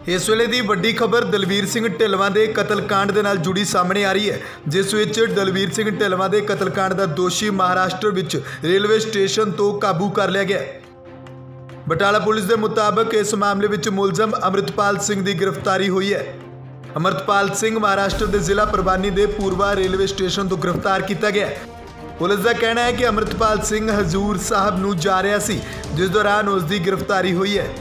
इस वेले की वड्डी खबर दलवीर सिंह ढिल्लों के कतलकांड के नाल जुड़ी सामने आ रही है, जिस विच दलवीर सिंह ढिल्लों के कतलकांड का दोषी महाराष्ट्र विच रेलवे स्टेशन तो काबू कर लिया गया। बटाला पुलिस के मुताबिक इस मामले विच मुलजम अमृतपाल सिंह की गिरफ्तारी हुई है। अमृतपाल सिंह महाराष्ट्र के जिला परवानी के पूर्वा रेलवे स्टेशन तो गिरफ्तार किया गया। पुलिस का कहना है कि अमृतपाल सिंह हजूर साहब नूं जा रहा सी, जिस दौरान उसकी गिरफ्तारी हुई है।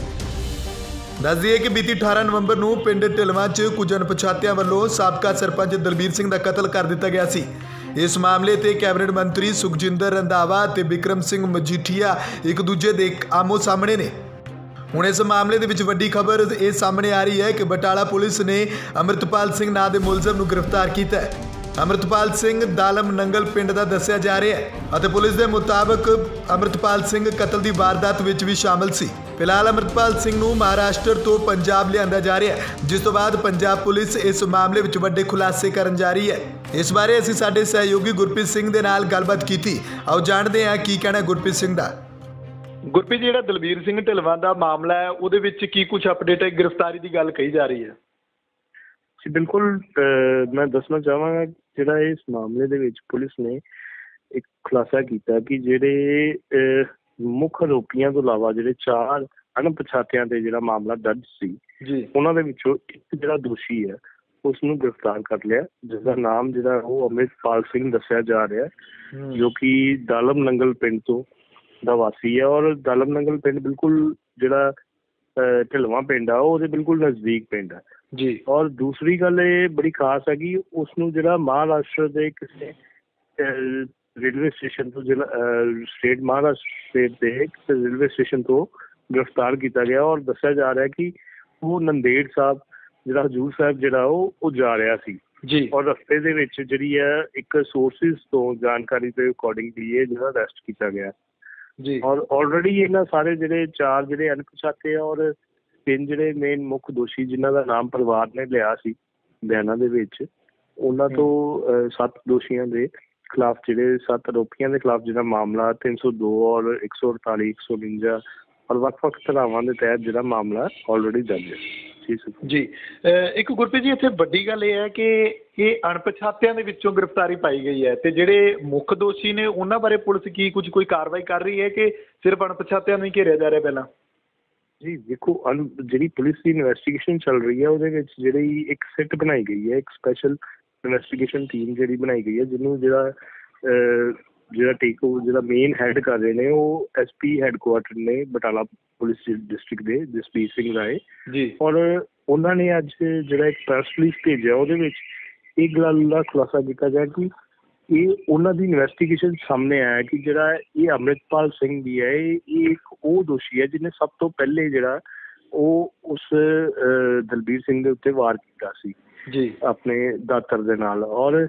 दस दिए कि बीती 18 नवंबर को पिंड ढिल्लों च कुछ अणपछातियां वालों साबका सरपंच दलबीर सिंह का कतल कर दिया गया सी। इस मामले ते कैबिनेट मंत्री सुखजिंदर रंधावा ते बिक्रम सिंह मजीठिया एक दूजे दे आमो सामने ने। हुण इस मामले दे विच वड्डी खबर ये सामने आ रही है कि बटाला पुलिस ने अमृतपाल सिंह नां दे मुलजम नूं गिरफ्तार किया है। अमृतपाल सिंह दालम नंगल पिंड का दस्सिया जा रहा है और पुलिस के मुताबिक अमृतपाल सिंह कतल की वारदात विच भी शामिल सी। फिलहाल अमृतपाल सिंह नूं महाराष्ट्र तो पंजाब लिया जा रहा है, जिस तो बाद पंजाब पुलिस इस मामले विच वड्डे खुलासे करन जा रही है। इस बारे असीं साडे सहयोगी गुरप्रीत सिंह दे नाल गलबात कीती। आओ जानते हैं की कहना गुरप्रीत सिंह दा। गुरप्रीत जी, दलबीर सिंह ढिल्लों का मामला है, उहदे विच की कुछ अपडेट है? गिरफ्तारी की गल कही जा रही है जी। बिल्कुल, मैं दसना चाहांगा जिहड़ा इस मामले दे विच पुलिस ने एक खुलासा किया कि जिहड़े मुख आरोपियों तो इलावा जिहड़े 4 अणपछातियां ते जिहड़ा मामला दर्ज सी, उन्हां दे विचों एक जिहड़ा दोषी है उसनूं गिरफ्तार कर लिया, जिसका नाम जिहड़ा वो अमृतपाल सिंह दस्सिया जा रहा है, जो कि दालम नंगल पिंड तो दा वासी है। और दालम नंगल पिंड बिल्कुल जिहड़ा ढिल्लों पिंड आ उहदे बिल्कुल नज़दीक पिंड है जी। और दूसरी गल ये बड़ी खास है कि उसनूं जिहड़ा महाराष्ट्र के किसी रेलवे स्टेशन तो जिला स्टेट महाराष्ट्र स्टेट के रेलवे स्टेशन तो गिरफ्तार किया गया और दस्सिया जा रहा है कि वो नंदेड़ साहब जिहड़ा हजूर साहब जिहड़ा वो जा रहा सी जी। और रस्ते दे विच जिहड़ी है एक सोर्सिस तो जानकारी के अकॉर्डिंगली ये जिहड़ा अरेस्ट किया गया जी। और ऑलरेडी इन्हां सारे जिहड़े 4 जिहड़े अणपछाते और 3 जिहड़े मेन मुख दोषी जिन्हां दा नाम परिवार ने लिया सी बयानां दे विच, उन्हां तो 7 दोषियों के खिलाफ जिहड़े 7 आरोपियों के खिलाफ जिहड़ा मामला 302 और 148 149 और वक्-वक् धारावां दे तहत जिहड़ा मामला ऑलरेडी दर्ज है जी। एक गुरप्रीत जी, इत्थे वड्डी गल ये है कि ये अणपछातियां दे विचों गिरफ्तारी पाई गई है ते जिहड़े मुख दोषी ने उन्हां बारे पुलिस की कुछ कोई कार्रवाई कर रही है कि सिर्फ अणपछातियां नूं ही घेरिया जा रहा पहला? जी देखो, जी पुलिस की इन्वेस्टिगेशन चल रही है उहदे विच जिहड़ी एक सिट बनाई गई है, एक स्पैशल इन्वेस्टिगेशन टीम जिहड़ी बनाई गई है, जिन्होंने जिहड़ा टेक ओवर जिहड़ा मेन हैड कर रहे हैं वो SP हैडकुआटर ने बटाला पुलिस डिस्ट्रिक्ट के जसपीत सिंह राय जी। और उन्होंने अज जिहड़ा एक प्रेस रिलीज भेजा उहदे विच एक गल दा खुलासा किया गया कि ये उन्हों की इन्वेस्टिगेशन सामने आया कि जिहड़ा ये अमृतपाल सिंह भी है ये एक वो दोषी है जिन्हें सब तो पहले जिहड़ा वो उस दलबीर सिंह के उत्ते वार किया सी जी अपने दातर दे नाल। और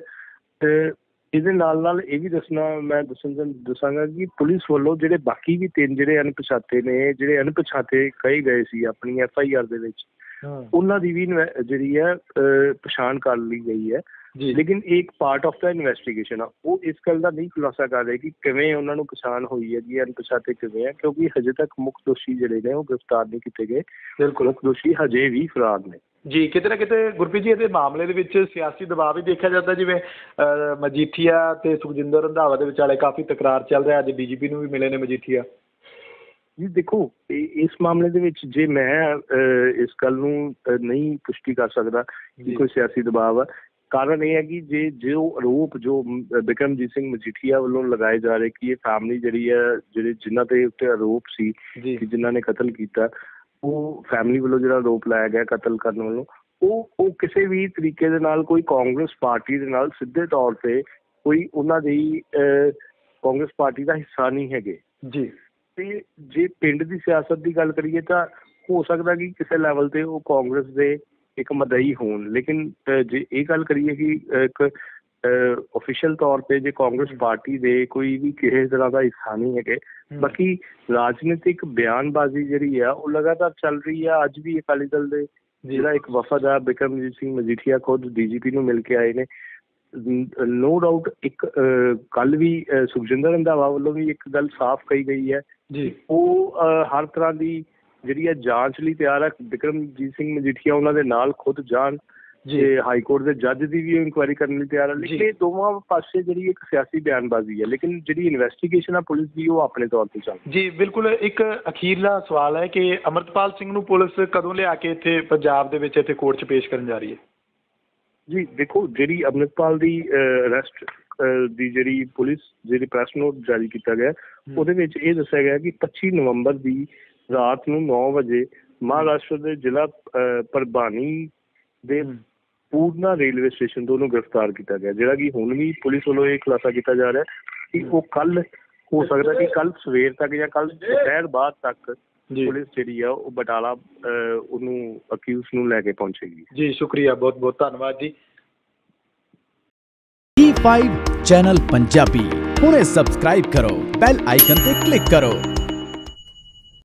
ਇਹਦੇ ਨਾਲ ਇਹ ਵੀ ਮੈਂ ਦੱਸਾਂਗਾ ਕਿ ਪੁਲਿਸ ਵੱਲੋਂ ਜਿਹੜੇ ਬਾਕੀ ਵੀ 3 ਜਿਹੜੇ ਅਣਪਛਾਤੇ ਨੇ ਜਿਹੜੇ ਅਣਪਛਾਤੇ ਕਹੇ ਗਏ ਸੀ ਆਪਣੀ FIR ਦੇ ਵਿੱਚ, ਉਹਨਾਂ ਦੀ ਵੀ ਜਿਹੜੀ ਹੈ ਪਛਾਣ ਕਰ ਲਈ ਗਈ ਹੈ। ਲੇਕਿਨ ਇੱਕ ਪਾਰਟ ਆਫ ਦਾ ਇਨਵੈਸਟੀਗੇਸ਼ਨ ਆ ਉਹ ਇਸ ਗੱਲ ਦਾ ਨਹੀਂ ਖੁਲਾਸਾ ਕਰ ਰਹੇ ਕਿ ਕਿਵੇਂ ਉਹਨਾਂ ਨੂੰ ਪਛਾਣ ਹੋਈ ਹੈ ਜੀ ਅਣਪਛਾਤੇ ਕਿਵੇਂ ਹੈ, ਕਿਉਂਕਿ ਹਜੇ ਤੱਕ ਮੁੱਖ ਦੋਸ਼ੀ ਜਿਹੜੇ ਨੇ ਉਹ ਗ੍ਰਿਫਤਾਰ ਨਹੀਂ ਕੀਤੇ ਗਏ। ਬਿਲਕੁਲ, ਮੁੱਖ ਦੋਸ਼ੀ ਹਜੇ ਵੀ ਫਰਾਰ ਨੇ ਜੀ। ਕਿਤੇ ਨਾ ਕਿਤੇ ਗੁਰਪ੍ਰੀਤ ਜੀ ਇਹਦੇ ਮਾਮਲੇ ਦੇ ਵਿੱਚ ਸਿਆਸੀ ਦਬਾਅ ਵੀ ਦੇਖਿਆ ਜਾਂਦਾ, ਜਿਵੇਂ ਮਜੀਠੀਆ ਤੇ ਸੁਖਜਿੰਦਰ ਰੰਧਾਵਾ ਦੇ ਵਿਚਾਲੇ ਕਾਫੀ ਤਕਰਾਰ ਚੱਲ ਰਿਹਾ। ਅੱਜ DGP ਨੂੰ ਵੀ ਮਿਲੇ ਨੇ ਮਜੀਠੀਆ ਜੀ। ਦੇਖੋ, ਇਸ ਮਾਮਲੇ ਦੇ ਵਿੱਚ ਜੇ ਮੈਂ ਇਸ ਗੱਲ ਨੂੰ ਨਹੀਂ ਪੁਸ਼ਟੀ ਕਰ ਸਕਦਾ ਕਿ ਕੋਈ ਸਿਆਸੀ ਦਬਾਅ ਆ, ਕਾਰਨ ਇਹ ਹੈ ਕਿ ਜੋ ਆਰੋਪ ਜੋ ਬਿਕਰਮਜੀਤ ਸਿੰਘ ਮਜੀਠੀਆ ਵੱਲੋਂ ਲਗਾਏ ਜਾ ਰਹੇ ਕਿ ਇਹ ਫੈਮਿਲੀ ਜਿਹੜੀ ਹੈ ਜਿਨ੍ਹਾਂ ਦੇ ਉੱਤੇ ਆਰੋਪ ਸੀ ਕਿ ਜਿਨ੍ਹਾਂ ਨੇ ਕਤਲ ਕੀਤਾ, ਉਹ ਫੈਮਿਲੀ ਵੱਲੋਂ ਜਿਹੜਾ ਆਰੋਪ ਲਾਇਆ ਗਿਆ ਕਤਲ ਕਰਨ ਵੱਲੋਂ, ਉਹ ਕਿਸੇ ਵੀ ਤਰੀਕੇ ਦੇ ਨਾਲ ਕੋਈ ਕਾਂਗਰਸ ਪਾਰਟੀ ਦੇ ਨਾਲ ਸਿੱਧੇ ਤੌਰ ਤੇ ਕੋਈ ਉਹਨਾਂ ਦੀ ਕਾਂਗਰਸ ਪਾਰਟੀ ਦਾ ਹਿੱਸਾ ਨਹੀਂ ਹੈਗੇ ਜੀ। ਤੇ ਜੇ ਪਿੰਡ ਦੀ ਸਿਆਸਤ ਦੀ ਗੱਲ ਕਰੀਏ ਤਾਂ ਹੋ ਸਕਦਾ ਕਿ ਕਿਸੇ ਲੈਵਲ ਤੇ ਉਹ ਕਾਂਗਰਸ ਦੇ ਇੱਕ ਮਦਈ ਹੋਣ, ਲੇਕਿਨ ਜੇ ਇਹ ਗੱਲ ਕਰੀਏ ਕਿ ਇੱਕ ऑफिशियल तौर पे जो कांग्रेस पार्टी दे कोई भी किसी तरह का हिस्सा नहीं है। बाकी राजनीतिक बयानबाजी जी है वो लगातार चल रही है। अज भी अकाली दल दे जिहड़ा एक वफद है बिक्रमजीत सिंह मजीठिया खुद DGP नूं मिल के आए ने। नो डाउट एक कल भी सुखजिंदर रंधावा वालों भी एक गल साफ कही गई है, वो हर तरह की ਜਿਹੜੀ ਹੈ ਜਾਂਚ ਲਈ ਤਿਆਰ ਹੈ। ਬਿਕਰਮਜੀਤ ਸਿੰਘ ਮਜੀਠੀਆ ਉਹਨਾਂ ਦੇ ਨਾਲ ਖੁਦ ਜਾਣ ਤੇ ਹਾਈ ਕੋਰਟ ਦੇ ਜੱਜ ਦੀ ਵੀ ਇਨਕੁਆਇਰੀ ਕਰਨ ਲਈ ਤਿਆਰ ਹੈ। ਲੇਕਿਨ ਇਹ ਦੋਵਾਂ ਪਾਸੇ ਜਿਹੜੀ ਇੱਕ ਸਿਆਸੀ ਬਿਆਨਬਾਜ਼ੀ ਹੈ, ਲੇਕਿਨ ਜਿਹੜੀ ਇਨਵੈਸਟੀਗੇਸ਼ਨ ਆ ਪੁਲਿਸ ਦੀ ਉਹ ਆਪਣੇ ਤੌਰ ਤੇ ਚੱਲ ਜੀ। ਬਿਲਕੁਲ ਇੱਕ ਅਖੀਰਲਾ ਸਵਾਲ ਹੈ ਕਿ ਅਮਰਤਪਾਲ ਸਿੰਘ ਨੂੰ ਪੁਲਿਸ ਕਦੋਂ ਲਿਆ ਕੇ ਇੱਥੇ ਪੰਜਾਬ ਦੇ ਵਿੱਚ ਇੱਥੇ ਕੋਰਟ 'ਚ ਪੇਸ਼ ਕਰਨ ਜਾ ਰਹੀ ਹੈ? ਜੀ ਦੇਖੋ, ਜਿਹੜੀ ਅਮਰਿਤਪਾਲ ਦੀ ਅਰੈਸਟ ਦੀ ਜਿਹੜੀ ਪੁਲਿਸ ਜਿਹੜੀ ਪ੍ਰੈਸ ਨੋਟ ਜਾਰੀ ਕੀਤਾ ਗਿਆ ਉਹਦੇ ਵਿੱਚ ਇਹ ਦੱਸਿਆ ਗਿਆ ਕਿ 25 ਨਵੰਬਰ ਦੀ ਰਾਤ ਨੂੰ 9 ਵਜੇ ਮਹਾਰਾਸ਼ਟਰ ਦੇ ਜ਼ਿਲ੍ਹਾ ਪਰਬਾਨੀ ਦੇ ਪੂਰਨਾ ਰੇਲਵੇ ਸਟੇਸ਼ਨ ਤੋਂ ਉਹਨੂੰ ਗ੍ਰਿਫਤਾਰ ਕੀਤਾ ਗਿਆ, ਜਿਹੜਾ ਕਿ ਹੁਣ ਵੀ ਪੁਲਿਸ ਵੱਲੋਂ ਇਹ ਖੁਲਾਸਾ ਕੀਤਾ ਜਾ ਰਿਹਾ ਕਿ ਉਹ ਕੱਲ ਹੋ ਸਕਦਾ ਕਿ ਕੱਲ ਸਵੇਰ ਤੱਕ ਜਾਂ ਕੱਲ ਦੁਪਹਿਰ ਬਾਅਦ ਤੱਕ ਪੁਲਿਸ ਜਿਹੜੀ ਆ ਉਹ ਬਟਾਲਾ ਉਹਨੂੰ ਅਕਿਊਜ਼ ਨੂੰ ਲੈ ਕੇ ਪਹੁੰਚੇਗੀ। ਜੀ ਸ਼ੁਕਰੀਆ, ਬਹੁਤ ਬਹੁਤ ਧੰਨਵਾਦ ਜੀ। E5 ਚੈਨਲ ਪੰਜਾਬੀ ਹੁਣੇ ਸਬਸਕ੍ਰਾਈਬ ਕਰੋ, ਬੈਲ ਆਈਕਨ ਤੇ ਕਲਿੱਕ ਕਰੋ।